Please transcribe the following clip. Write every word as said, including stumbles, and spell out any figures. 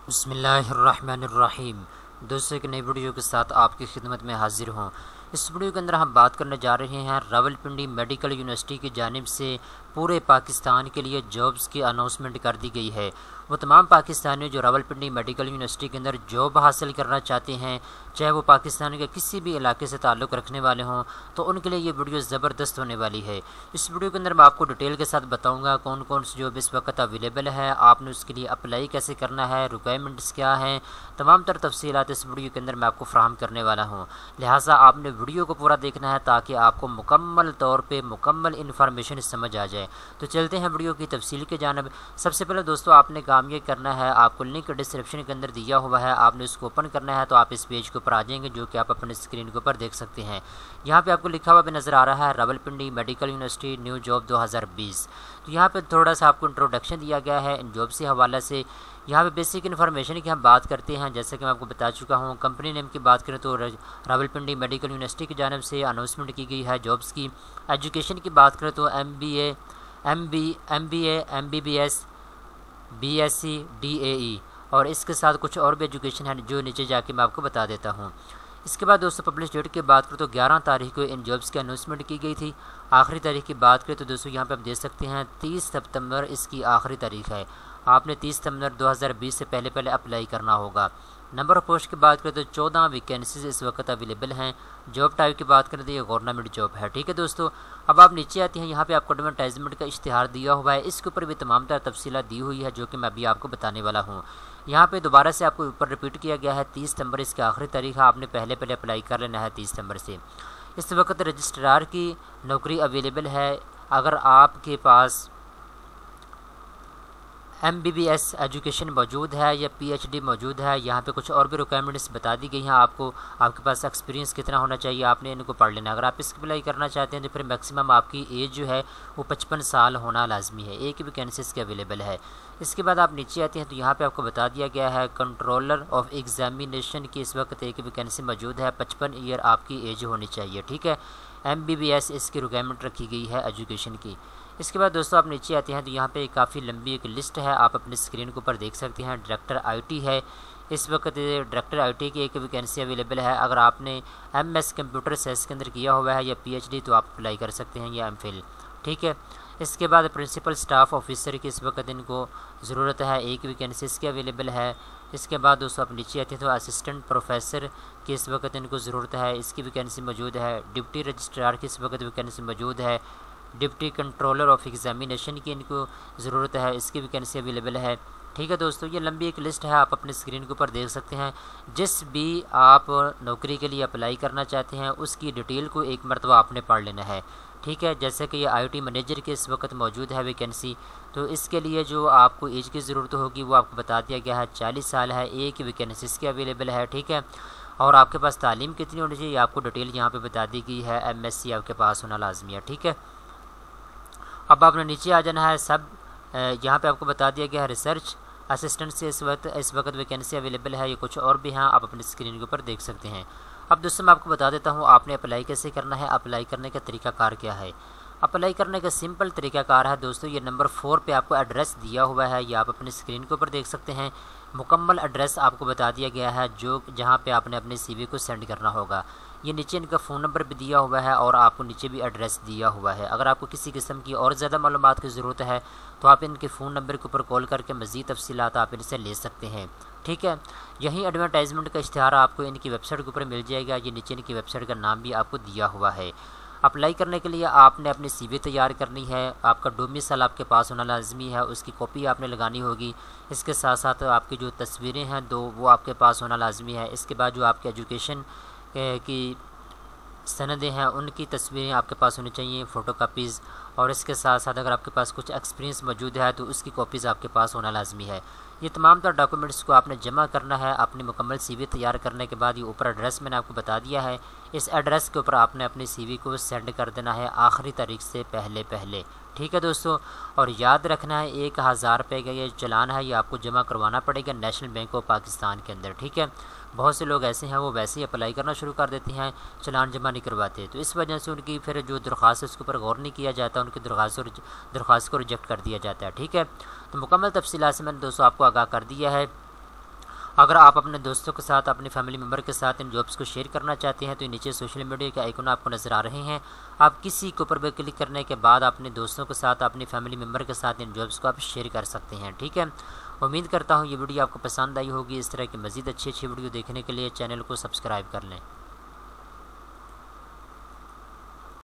बिस्मिल्लाहिर्रहमानिर्रहीम। दोस्तों, एक नई वीडियो के साथ आपकी खिदमत में हाजिर हूँ। इस वीडियो के अंदर हम बात करने जा रहे हैं रावलपिंडी मेडिकल यूनिवर्सिटी की जानिब से पूरे पाकिस्तान के लिए जॉब्स की अनाउंसमेंट कर दी गई है। वो तमाम पाकिस्तानी जो रावलपिंडी मेडिकल यूनिवर्सिटी के अंदर जॉब हासिल करना चाहते हैं, चाहे वो पाकिस्तान के किसी भी इलाके से ताल्लुक़ रखने वाले हों, तो उनके लिए ये वीडियो ज़बरदस्त होने वाली है। इस वीडियो के अंदर मैं आपको डिटेल के साथ बताऊंगा कौन कौन सी जॉब इस वक्त अवेलेबल है, आपने उसके लिए अप्लाई कैसे करना है, रिक्वायरमेंट्स क्या हैं, तमाम तर तफसीलात इस वीडियो के अंदर मैं आपको फ्राहम करने वाला हूँ। लिहाजा आपने वीडियो को पूरा देखना है ताकि आपको मुकम्मल तौर पर मुकम्मल इन्फॉर्मेशन समझ आ जाए। तो चलते हैं वीडियो की तफसील के जानब। सबसे पहले दोस्तों, आपने काम ये करना है, आपको लिंक डिस्क्रिप्शन के अंदर दिया हुआ है, आपने उसको ओपन करना है। तो आप इस पेज के ऊपर आ जाएंगे जो कि आप अपने स्क्रीन के ऊपर देख सकते हैं। यहाँ पे आपको लिखा हुआ भी नज़र आ रहा है Rawalpindi medical university new job दो हज़ार बीस। तो यहाँ पे थोड़ा सा आपको इंट्रोडक्शन दिया गया है इन जॉब से हवाला से। यहाँ पे बेसिक इन्फॉर्मेशन की हम बात करते हैं। जैसे कि मैं आपको बता चुका हूँ, कंपनी नेम की बात करें तो रावलपिंडी मेडिकल यूनिवर्सिटी की जानिब से अनाउंसमेंट की गई है जॉब्स की। एजुकेशन की बात करें तो M B A M B M B A M B B S B S C D A E और इसके साथ कुछ और भी एजुकेशन है जो नीचे जाके मैं आपको बता देता हूँ। इसके बाद दोस्तों, पब्लिश डेट की बात करें तो ग्यारह तारीख को इन जॉब्स की अनाउंसमेंट की गई थी। आखिरी तारीख की बात करें तो दोस्तों यहाँ पे आप देख सकते हैं तीस सितंबर इसकी आखिरी तारीख है। आपने तीस सितंबर दो हज़ार बीस से पहले पहले अप्लाई करना होगा। नंबर ऑफ पोस्ट की बात करें तो चौदह वैकेंसीज इस वक्त अवेलेबल हैं। जॉब टाइप की बात करें तो ये गवर्नमेंट जॉब है। ठीक है दोस्तों, अब आप नीचे आते हैं, यहाँ पे आपको एडवर्टाइजमेंट का इश्तिहार दिया हुआ है। इसके ऊपर भी तमाम तरह तफसीलात दी हुई है जो कि मैं अभी आपको बताने वाला हूँ। यहाँ पे दोबारा से आपको ऊपर रिपीट किया गया है तीस सितंबर इसकी आखिरी तारीख है। आपने पहले पहले अप्लाई कर लेना है तीस सितंबर से। इस वक्त रजिस्ट्रार की नौकरी अवेलेबल है। अगर आपके पास M B B S education मौजूद है या पी एच डी मौजूद है, यहाँ पे कुछ और भी रिक्वायरमेंट्स बता दी गई हैं आपको। आपके पास एक्सपीरियंस कितना होना चाहिए, आपने इनको पढ़ लेना। अगर आप इसकी अप्लाई करना चाहते हैं तो फिर मैक्सिमम आपकी एज जो है वो पचपन साल होना लाजमी है। एक वैकेंसी इसकी अवेलेबल है। इसके बाद आप नीचे आते हैं तो यहाँ पे आपको बता दिया गया है कंट्रोलर ऑफ एग्जामिनेशन की इस वक्त एक वैकेंसी मौजूद है। पचपन ईयर आपकी एज होनी चाहिए। ठीक है, एम बी बी एस इसकी रिक्वायरमेंट रखी गई है एजुकेशन की। इसके बाद दोस्तों आप नीचे आते हैं तो यहाँ पे काफ़ी लंबी एक लिस्ट है, आप अपने स्क्रीन के ऊपर देख सकते हैं। डायरेक्टर आईटी है, इस वक्त डायरेक्टर आईटी की एक वैकेंसी अवेलेबल है। अगर आपने एम एस कंप्यूटर साइंस के अंदर किया हुआ है या पीएचडी तो आप अप्लाई कर सकते हैं या एम फिल। ठीक है, इसके बाद प्रिंसिपल स्टाफ ऑफिसर की इस वक्त इनको ज़रूरत है, एक वैकेंसी इसकी अवेलेबल है। इसके बाद दोस्तों आप नीचे आते हैं तो असिस्टेंट प्रोफेसर की इस वक्त इनको ज़रूरत है, इसकी वैकेंसी मौजूद है। डिप्टी रजिस्ट्रार की इस वक्त वैकेंसी मौजूद है। डिप्टी कंट्रोलर ऑफ एग्जामिनेशन की इनको ज़रूरत है, इसकी वैकेंसी अवेलेबल है। ठीक है दोस्तों, ये लंबी एक लिस्ट है, आप अपने स्क्रीन के ऊपर देख सकते हैं। जिस भी आप नौकरी के लिए अप्लाई करना चाहते हैं उसकी डिटेल को एक मरतबा आपने पढ़ लेना है। ठीक है, जैसे कि ये आईटी मैनेजर के इस वक्त मौजूद है वैकेंसी, तो इसके लिए जो आपको एज की ज़रूरत होगी वो आपको बता दिया गया है, चालीस साल है। एक वैकेंसी इसकी अवेलेबल है। ठीक है, और आपके पास तालीम कितनी होनी चाहिए आपको डिटेल यहाँ पे बता दी गई है। एम एस सी आपके पास होना लाजमी है। ठीक है, अब आपने नीचे आ जाना है। सब यहाँ पे आपको बता दिया गया है रिसर्च असिस्टेंट से इस वक्त इस वक्त वैकेंसी अवेलेबल है। ये कुछ और भी हैं, आप अपने स्क्रीन के ऊपर देख सकते हैं। अब दोस्तों मैं आपको बता देता हूँ आपने अप्लाई कैसे करना है, अप्लाई करने का तरीकाकार क्या है। अप्लाई करने का सिंपल तरीकाकार है दोस्तों, ये नंबर फोर पे आपको एड्रेस दिया हुआ है, ये आप अपने स्क्रीन के ऊपर देख सकते हैं। मुकम्मल एड्रेस आपको बता दिया गया है जो जहाँ पे आपने अपने सीवी को सेंड करना होगा। ये नीचे इनका फ़ोन नंबर भी दिया हुआ है और आपको नीचे भी एड्रेस दिया हुआ है। अगर आपको किसी किस्म की और ज़्यादा मालूमात की ज़रूरत है तो आप इनके फ़ोन नंबर के ऊपर कॉल करके मज़ीद तफसीलात आप इनसे ले सकते हैं। ठीक है, यही एडवर्टाइजमेंट का इश्तिहार आपको इनकी वेबसाइट के ऊपर मिल जाएगा। ये नीचे इनकी वेबसाइट का नाम भी आपको दिया हुआ है। अप्लाई करने के लिए आपने अपनी सीवी तैयार करनी है, आपका डोमिसाइल आपके पास होना लाजमी है, उसकी कॉपी आपने लगानी होगी। इसके साथ साथ आपकी जो तस्वीरें हैं दो वो आपके पास होना लाजमी है। इसके बाद जो आपके एजुकेशन की सनदें हैं उनकी तस्वीरें आपके पास होनी चाहिए, फ़ोटो कापीज़। और इसके साथ साथ अगर आपके पास कुछ एक्सपीरियंस मौजूद है तो उसकी कॉपीज़ आपके पास होना लाजमी है। ये तमाम तर डॉक्यूमेंट्स को आपने जमा करना है। अपनी मुकम्मल सीवी तैयार करने के बाद ये ऊपर एड्रेस मैंने आपको बता दिया है, इस एड्रेस के ऊपर आपने अपनी सीवी को सेंड कर देना है आखिरी तारीख से पहले पहले। ठीक है दोस्तों, और याद रखना है एक हज़ार रुपये का ये चलान है, ये आपको जमा करवाना पड़ेगा नेशनल बैंक ऑफ पाकिस्तान के अंदर। ठीक है, बहुत से लोग ऐसे हैं वो वैसे ही अप्लाई करना शुरू कर देते हैं, चलान जमा नहीं करवाते, तो इस वजह से उनकी फिर जो दरख्वास्त है उसके ऊपर गौर नहीं किया जाता, उनकी दरख्वास्त दरख्वास्त को रिजेक्ट कर दिया जाता है। ठीक है, तो मुकम्मल तफसीलात से मैंने दोस्तों आपको आगाह कर दिया है। अगर आप अपने दोस्तों के साथ, अपने फैमिली मेम्बर के साथ इन जॉब्स को शेयर करना चाहते हैं तो नीचे सोशल मीडिया के आइकन आपको नज़र आ रहे हैं। आप किसी के ऊपर पर क्लिक करने के बाद अपने दोस्तों के साथ, अपने फैमिली मेम्बर के साथ इन जॉब्स को आप शेयर कर सकते हैं। ठीक है, उम्मीद करता हूँ ये वीडियो आपको पसंद आई होगी। इस तरह की मज़ीद अच्छी अच्छी वीडियो देखने के लिए चैनल को सब्सक्राइब कर लें।